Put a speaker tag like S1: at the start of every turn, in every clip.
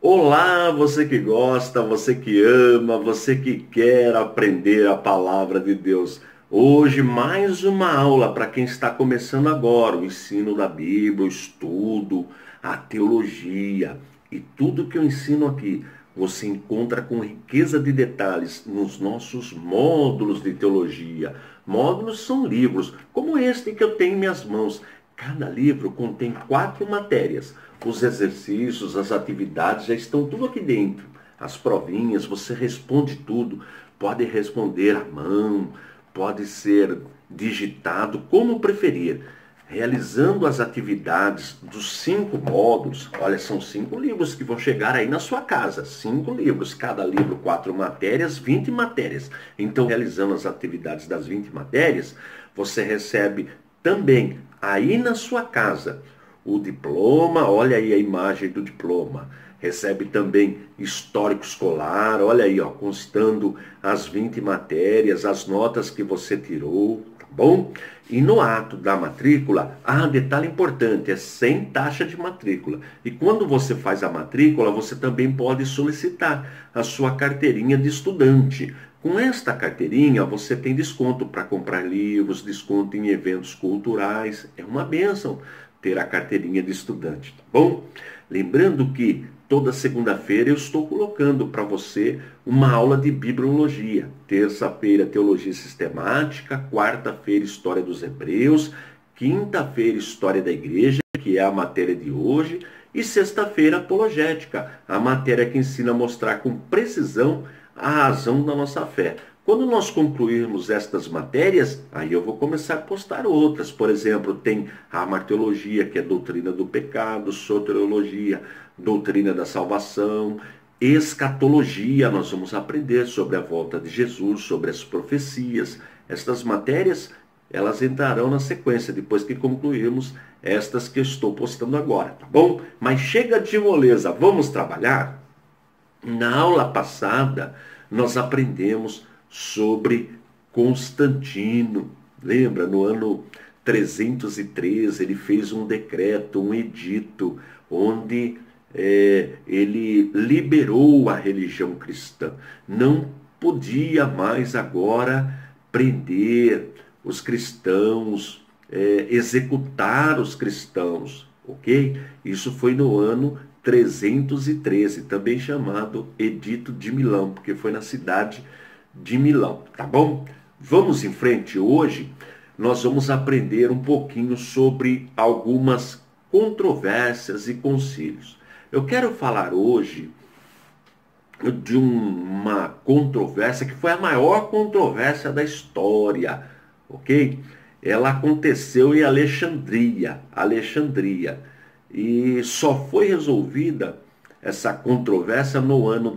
S1: Olá, você que gosta, você que ama, você que quer aprender a palavra de Deus. Hoje, mais uma aula para quem está começando agora, o ensino da Bíblia, o estudo, a teologia. E tudo que eu ensino aqui, você encontra com riqueza de detalhes nos nossos módulos de teologia. Módulos são livros, como este que eu tenho em minhas mãos. Cada livro contém 4 matérias. Os exercícios, as atividades já estão tudo aqui dentro. As provinhas, você responde tudo. Pode responder à mão, pode ser digitado, como preferir. Realizando as atividades dos 5 módulos, olha, são 5 livros que vão chegar aí na sua casa. 5 livros, cada livro 4 matérias, 20 matérias. Então, realizando as atividades das 20 matérias, você recebe também aí na sua casa o diploma, olha aí a imagem do diploma. Recebe também histórico escolar, olha aí, ó, constando as 20 matérias, as notas que você tirou, tá bom? E no ato da matrícula, detalhe importante, é sem taxa de matrícula. E quando você faz a matrícula, você também pode solicitar a sua carteirinha de estudante. Com esta carteirinha, você tem desconto para comprar livros, desconto em eventos culturais. É uma bênção ter a carteirinha de estudante, tá bom? Lembrando que toda segunda-feira eu estou colocando para você uma aula de bibliologia. Terça-feira, teologia sistemática. Quarta-feira, história dos hebreus. Quinta-feira, história da igreja, que é a matéria de hoje. E sexta-feira, apologética, a matéria que ensina a mostrar com precisão a razão da nossa fé. Quando nós concluirmos estas matérias, aí eu vou começar a postar outras. Por exemplo, tem a marteologia, que é doutrina do pecado, soteriologia, doutrina da salvação, escatologia, nós vamos aprender sobre a volta de Jesus, sobre as profecias. Estas matérias, elas entrarão na sequência, depois que concluirmos estas que eu estou postando agora, tá bom? Mas chega de moleza, vamos trabalhar? Na aula passada, nós aprendemos sobre Constantino. Lembra? No ano 313, ele fez um decreto, um edito, onde ele liberou a religião cristã. Não podia mais agora prender os cristãos, executar os cristãos, ok? Isso foi no ano 313, também chamado Edito de Milão, porque foi na cidade de Milão, tá bom? Vamos em frente. Hoje nós vamos aprender um pouquinho sobre algumas controvérsias e concílios. Eu quero falar hoje de uma controvérsia que foi a maior controvérsia da história, ok? Ela aconteceu em Alexandria, e só foi resolvida essa controvérsia no ano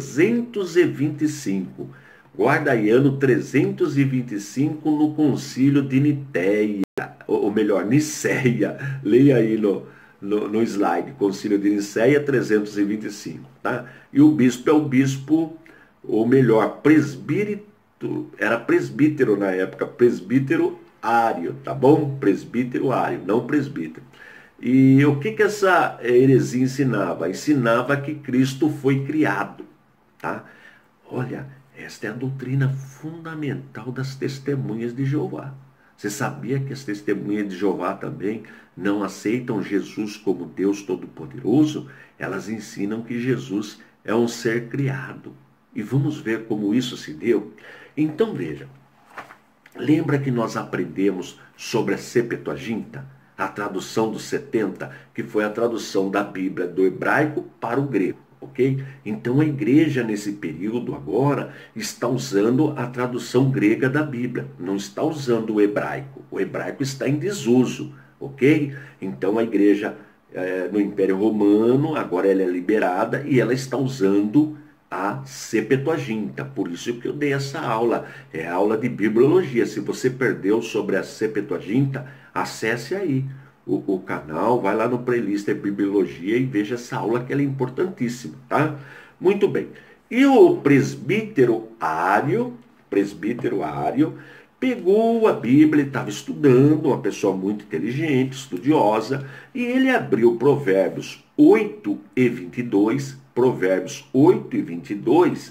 S1: 325. Guarda aí, ano 325, no concílio de Niceia, ou melhor, Niceia. Leia aí no slide, concílio de Niceia 325, tá? E o bispo é o bispo, ou melhor, presbítero, era presbítero na época, presbítero Ário, tá bom? Presbítero Ário, não presbítero. E o que essa heresia ensinava? Ensinava que Cristo foi criado, tá? Olha, esta é a doutrina fundamental das testemunhas de Jeová. Você sabia que as testemunhas de Jeová também não aceitam Jesus como Deus Todo-Poderoso? Elas ensinam que Jesus é um ser criado. E vamos ver como isso se deu? Então veja, lembra que nós aprendemos sobre a Septuaginta? A tradução dos 70, que foi a tradução da Bíblia do hebraico para o grego, ok? Então a igreja nesse período agora está usando a tradução grega da Bíblia, não está usando o hebraico está em desuso, ok? Então a igreja no Império Romano, agora ela é liberada e ela está usando a Septuaginta, por isso que eu dei essa aula, é a aula de bibliologia. Se você perdeu sobre a Septuaginta, acesse aí o canal, vai lá no playlist de bibliologia e veja essa aula que ela é importantíssima, tá? Muito bem. E o presbítero Ário, pegou a Bíblia, ele estava estudando, uma pessoa muito inteligente, estudiosa, e ele abriu Provérbios 8 e 22, Provérbios 8 e 22,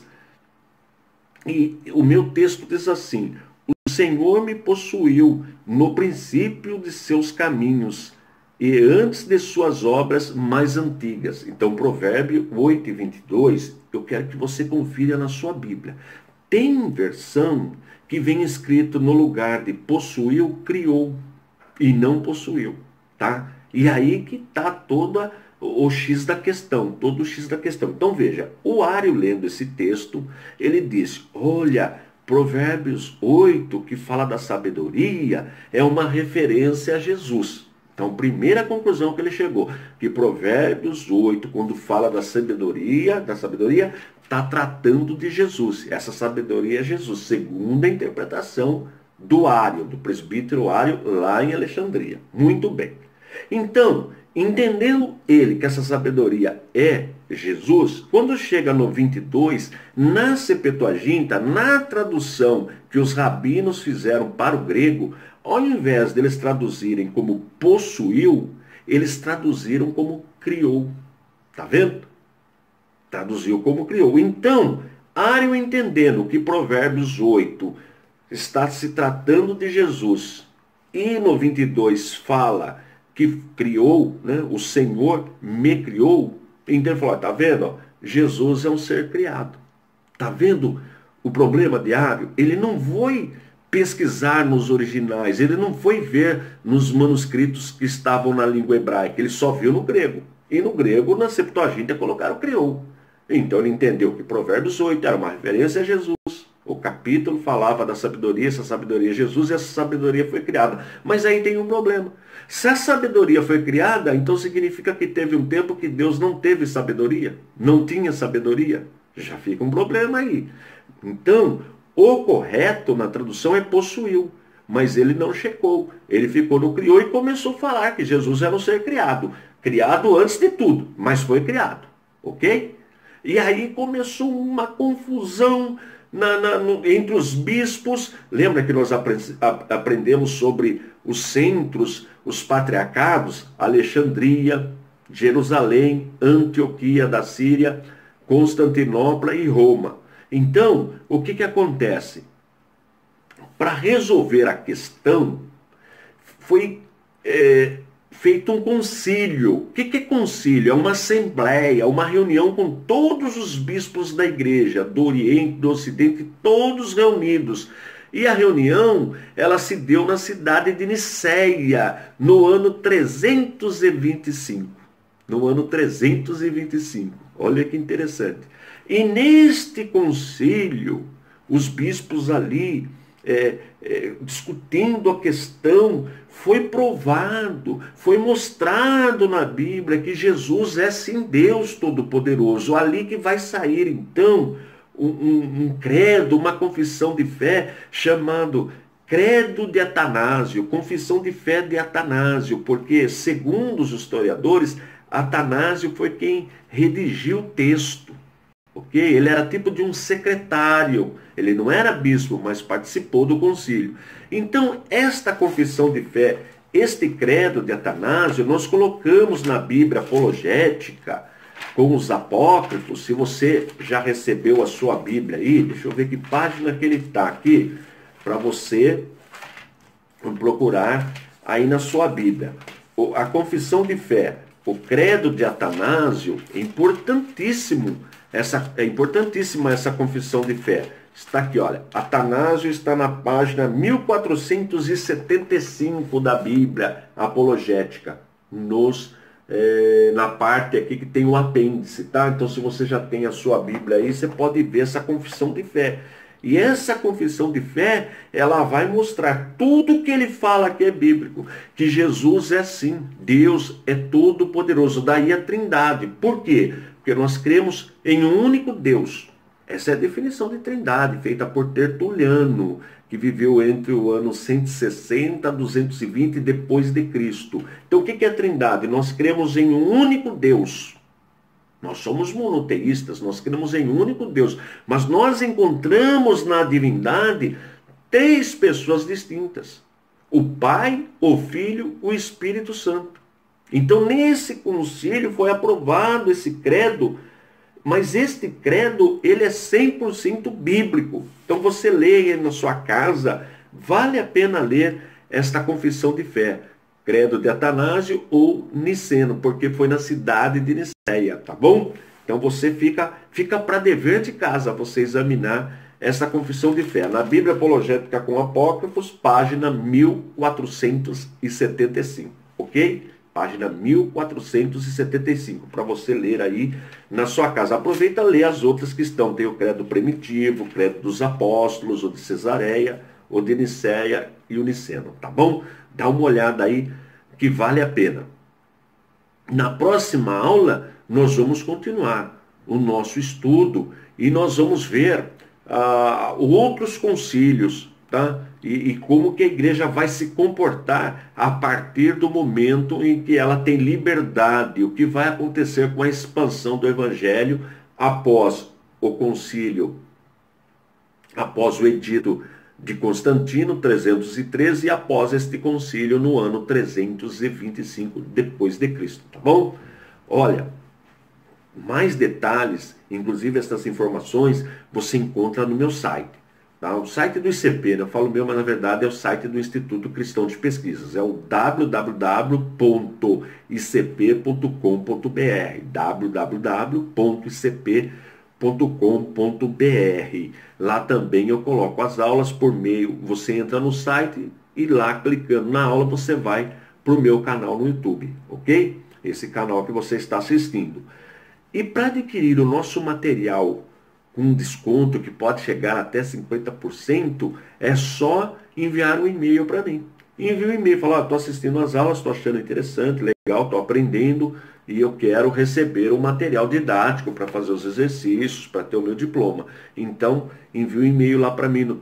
S1: e o meu texto diz assim: o Senhor me possuiu no princípio de seus caminhos e antes de suas obras mais antigas. Então, Provérbio 8 e 22, eu quero que você confira na sua Bíblia. Tem versão que vem escrito no lugar de possuiu, criou, e não possuiu, tá? E aí que está todo o X da questão, todo o X da questão. Então veja, o Ario lendo esse texto, ele disse, olha, Provérbios 8, que fala da sabedoria, é uma referência a Jesus. Então, primeira conclusão que ele chegou, que Provérbios 8, quando fala da sabedoria, está tratando de Jesus. Essa sabedoria é Jesus, segundo a interpretação do Ario, do presbítero Ario, lá em Alexandria. Muito bem. Então, entendendo ele que essa sabedoria é Jesus, quando chega no 22, na Septuaginta, na tradução que os rabinos fizeram para o grego, ao invés deles traduzirem como possuiu, eles traduziram como criou. Tá vendo? Traduziu como criou. Então, Ario entendendo que Provérbios 8 está se tratando de Jesus, e no 22 fala que criou, né, o Senhor me criou, então ele falou, tá vendo? Ó, Jesus é um ser criado. Tá vendo o problema de Ario? Ele não foi pesquisar nos originais, ele não foi ver nos manuscritos que estavam na língua hebraica, ele só viu no grego. E no grego, na Septuaginta, colocaram criou. Então ele entendeu que Provérbios 8 era uma referência a Jesus. O capítulo falava da sabedoria, essa sabedoria é Jesus, e essa sabedoria foi criada. Mas aí tem um problema. Se a sabedoria foi criada, então significa que teve um tempo que Deus não teve sabedoria, não tinha sabedoria. Já fica um problema aí. Então, o correto na tradução é possuiu, mas ele não checou. Ele ficou no criou e começou a falar que Jesus era um ser criado. Criado antes de tudo, mas foi criado. Ok? E aí começou uma confusão entre os bispos. Lembra que nós aprendemos sobre os centros, os patriarcados? Alexandria, Jerusalém, Antioquia da Síria, Constantinopla e Roma. Então, o que acontece? Para resolver a questão, foi feito um concílio. O que é concílio? É uma assembleia, uma reunião com todos os bispos da igreja, do Oriente, do Ocidente, todos reunidos. E a reunião, ela se deu na cidade de Nicéia, no ano 325. No ano 325. Olha que interessante. E neste concílio, os bispos ali, discutindo a questão, foi provado, foi mostrado na Bíblia que Jesus é sim Deus Todo-Poderoso. Ali que vai sair então um credo, uma confissão de fé chamado Credo de Atanásio, confissão de fé de Atanásio, porque segundo os historiadores, Atanásio foi quem redigiu o texto. Ok? Ele era tipo de um secretário, ele não era bispo, mas participou do concílio. Então, esta confissão de fé, este credo de Atanásio, nós colocamos na Bíblia apologética, com os apócrifos. Se você já recebeu a sua Bíblia aí, deixa eu ver que página que ele está aqui, para você procurar aí na sua Bíblia. A confissão de fé, o credo de Atanásio, é importantíssimo. É importantíssima essa confissão de fé. Está aqui, olha. Atanásio está na página 1475 da Bíblia apologética. Na parte aqui que tem o apêndice, tá? Então, se você já tem a sua Bíblia aí, você pode ver essa confissão de fé. E essa confissão de fé, ela vai mostrar tudo que ele fala que é bíblico. Que Jesus é sim, Deus é todo poderoso. Daí a trindade. Por quê? Porque nós cremos em um único Deus. Essa é a definição de trindade, feita por Tertuliano, que viveu entre o ano 160 a 220 depois de Cristo. Então, o que é a trindade? Nós cremos em um único Deus. Nós somos monoteístas, nós cremos em um único Deus. Mas nós encontramos na divindade três pessoas distintas: o Pai, o Filho, o Espírito Santo. Então, nesse concílio foi aprovado esse credo, mas este credo, ele é 100% bíblico. Então, você lê na sua casa, vale a pena ler esta confissão de fé, credo de Atanásio ou Niceno, porque foi na cidade de Niceia, tá bom? Então, você fica para dever de casa você examinar essa confissão de fé. Na Bíblia Apologética com Apócrifos, página 1475, ok? Página 1475, para você ler aí na sua casa. Aproveita e lê as outras que estão. Tem o credo primitivo, o credo dos apóstolos, o de Cesareia, o de Niceia e o Niceno, tá bom? Dá uma olhada aí que vale a pena. Na próxima aula, nós vamos continuar o nosso estudo e nós vamos ver outros concílios, tá? E como que a igreja vai se comportar a partir do momento em que ela tem liberdade, o que vai acontecer com a expansão do evangelho após o concílio, após o edito de Constantino, 313, e após este concílio no ano 325 depois de Cristo, tá bom? Olha, mais detalhes, inclusive essas informações, você encontra no meu site. Tá? O site do ICP, eu falo meu, mas na verdade é o site do Instituto Cristão de Pesquisas. É o www.icp.com.br www.icp.com.br. Lá também eu coloco as aulas por meio, você entra no site e lá clicando na aula você vai para o meu canal no YouTube, ok? Esse canal que você está assistindo. E para adquirir o nosso material com desconto que pode chegar até 50%, é só enviar um e-mail para mim. Envia um e-mail, fala, estou assistindo as aulas, estou achando interessante, legal, estou aprendendo e eu quero receber um material didático para fazer os exercícios, para ter o meu diploma. Então, envia um e-mail lá para mim no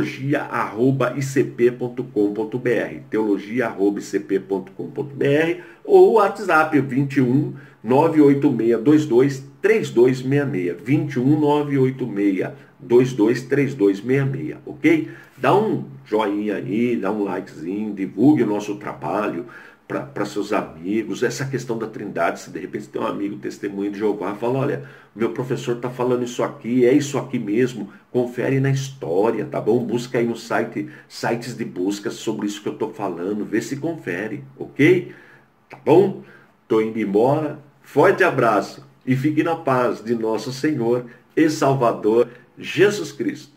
S1: teologia@icp.com.br, teologia@icp.com.br ou o WhatsApp 21 98622 3266, 21 986 223266, ok? Dá um joinha aí, dá um likezinho, divulgue o nosso trabalho para seus amigos. Essa questão da Trindade, se de repente tem um amigo testemunho de Jeová, fala, olha, meu professor está falando isso aqui, é isso aqui mesmo, confere na história, tá bom? Busca aí no sites de busca sobre isso que eu estou falando, vê se confere, ok? Tá bom? Estou indo embora, forte abraço e fique na paz de nosso Senhor e Salvador Jesus Cristo.